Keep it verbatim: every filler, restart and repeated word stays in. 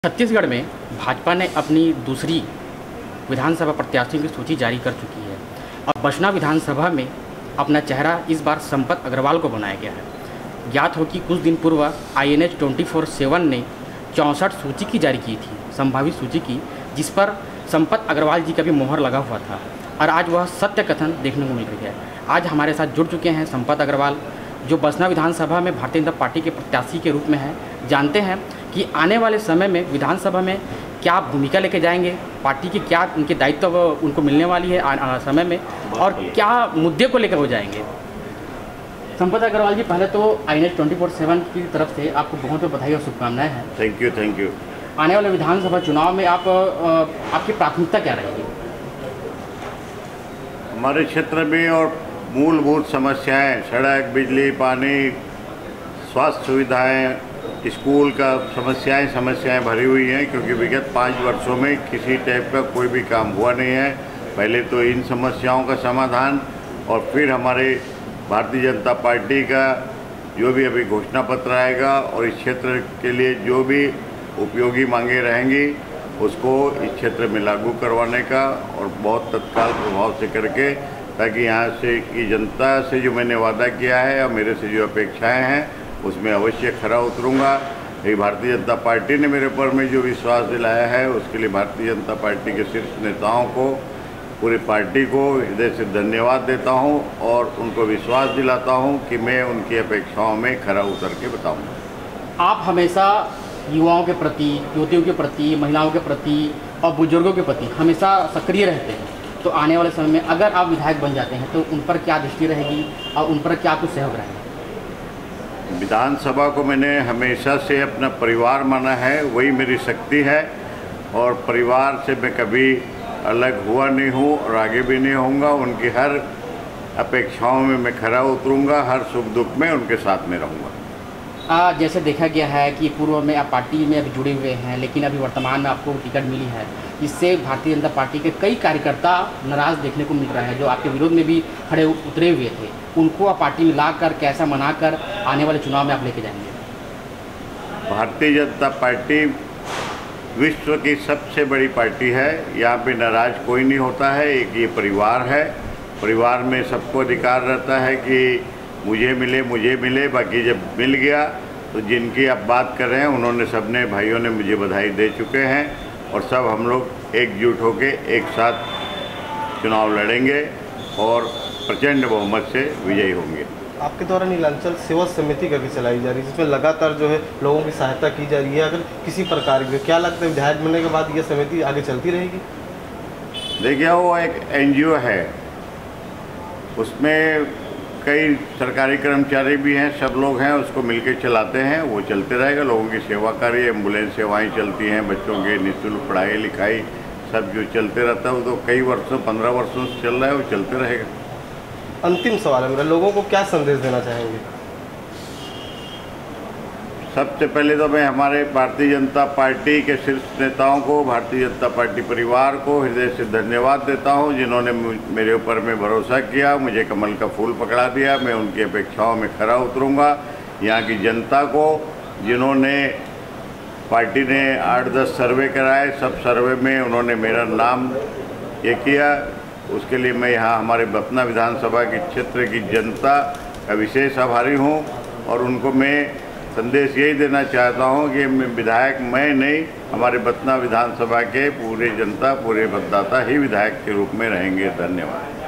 छत्तीसगढ़ में भाजपा ने अपनी दूसरी विधानसभा प्रत्याशियों की सूची जारी कर चुकी है। अब बसना विधानसभा में अपना चेहरा इस बार संपत अग्रवाल को बनाया गया है। ज्ञात हो कि कुछ दिन पूर्व I N H twenty four seven ने चौंसठ सूची की जारी की थी, संभावित सूची की, जिस पर संपत अग्रवाल जी का भी मोहर लगा हुआ था और आज वह सत्य कथन देखने को मिल रही है। आज हमारे साथ जुड़ चुके हैं संपत अग्रवाल, जो बसना विधानसभा में भारतीय जनता पार्टी के प्रत्याशी के रूप में है। जानते हैं कि आने वाले समय में विधानसभा में क्या भूमिका लेके जाएंगे, पार्टी की क्या उनके दायित्व उनको मिलने वाली है आ, आ, समय में, और क्या मुद्दे को लेकर वो जाएंगे। संपत अग्रवाल जी, पहले तो I N H twenty four seven की तरफ से आपको बहुत बहुत बधाई और शुभकामनाएं हैं। Thank you thank you. आने वाले विधानसभा चुनाव में आप आपकी प्राथमिकता क्या रहेगी? हमारे क्षेत्र में और मूलभूत समस्याएं, सड़क, बिजली, पानी, स्वास्थ्य सुविधाएं, स्कूल का समस्याएं समस्याएं भरी हुई हैं, क्योंकि विगत पाँच वर्षों में किसी टाइप का कोई भी काम हुआ नहीं है। पहले तो इन समस्याओं का समाधान और फिर हमारे भारतीय जनता पार्टी का जो भी अभी घोषणा पत्र आएगा और इस क्षेत्र के लिए जो भी उपयोगी मांगे रहेंगी उसको इस क्षेत्र में लागू करवाने का, और बहुत तत्काल प्रभाव से करके, ताकि यहाँ से की जनता से जो मैंने वादा किया है और मेरे से जो अपेक्षाएं हैं उसमें अवश्य खरा उतरूंगा। ये भारतीय जनता पार्टी ने मेरे ऊपर में जो विश्वास दिलाया है उसके लिए भारतीय जनता पार्टी के शीर्ष नेताओं को, पूरी पार्टी को हृदय से धन्यवाद देता हूं और उनको विश्वास दिलाता हूं कि मैं उनकी अपेक्षाओं में खरा उतर के बताऊँगा। आप हमेशा युवाओं के प्रति, युवतियों के प्रति, महिलाओं के प्रति और बुजुर्गों के प्रति हमेशा सक्रिय रहते हैं, तो आने वाले समय में अगर आप विधायक बन जाते हैं तो उन पर क्या दृष्टि रहेगी और उन पर क्या कुछ सहयोग रहेगा? विधानसभा को मैंने हमेशा से अपना परिवार माना है, वही मेरी शक्ति है, और परिवार से मैं कभी अलग हुआ नहीं हूँ और आगे भी नहीं होऊंगा। उनकी हर अपेक्षाओं में मैं खरा उतरूंगा, हर सुख दुख में उनके साथ में रहूँगा। आ, जैसे देखा गया है कि पूर्व में आप पार्टी में अभी जुड़े हुए हैं, लेकिन अभी वर्तमान में आपको टिकट मिली है, इससे भारतीय जनता पार्टी के कई कार्यकर्ता नाराज देखने को मिल रहा है, जो आपके विरोध में भी खड़े उतरे हुए थे। उनको आप पार्टी में लाकर कैसा मनाकर आने वाले चुनाव में आप लेके जाएंगे? भारतीय जनता पार्टी विश्व की सबसे बड़ी पार्टी है, यहाँ पे नाराज कोई नहीं होता है। एक ये परिवार है, परिवार में सबको अधिकार रहता है कि मुझे मिले मुझे मिले, बाकी जब मिल गया तो जिनकी आप बात कर रहे हैं उन्होंने, सबने भाइयों ने मुझे बधाई दे चुके हैं, और सब हम लोग एकजुट होके एक साथ चुनाव लड़ेंगे और प्रचंड बहुमत से विजयी होंगे। आपके द्वारा नीलांचल सेवा समिति करके चलाई जा रही है, जिसमें लगातार जो है लोगों की सहायता की जा रही है, अगर किसी प्रकार की, क्या लगता है विधायक बनने के बाद ये समिति आगे चलती रहेगी? देखिए, वो एक एन जी ओ है, उसमें कई सरकारी कर्मचारी भी हैं, सब लोग हैं, उसको मिलके चलाते हैं, वो चलते रहेगा। लोगों की सेवा कार्य, एम्बुलेंस सेवाएं चलती हैं, बच्चों के निःशुल्क पढ़ाई लिखाई सब जो चलते रहता है, वो तो कई वर्षों पंद्रह वर्षों से चल रहा है, वो चलते रहेगा। अंतिम सवाल है मेरा, लोगों को क्या संदेश देना चाहेंगे? सबसे पहले तो मैं हमारे भारतीय जनता पार्टी के शीर्ष नेताओं को, भारतीय जनता पार्टी परिवार को हृदय से धन्यवाद देता हूं, जिन्होंने मेरे ऊपर में भरोसा किया, मुझे कमल का फूल पकड़ा दिया। मैं उनकी अपेक्षाओं में खरा उतरूंगा। यहाँ की जनता को, जिन्होंने, पार्टी ने आठ दस सर्वे कराए, सब सर्वे में उन्होंने मेरा नाम ये किया, उसके लिए मैं यहाँ हमारे बसना विधानसभा के क्षेत्र की जनता का विशेष आभारी हूँ, और उनको मैं संदेश यही देना चाहता हूँ कि विधायक मैं नहीं, हमारे बसना विधानसभा के पूरे जनता, पूरे मतदाता ही विधायक के रूप में रहेंगे। धन्यवाद।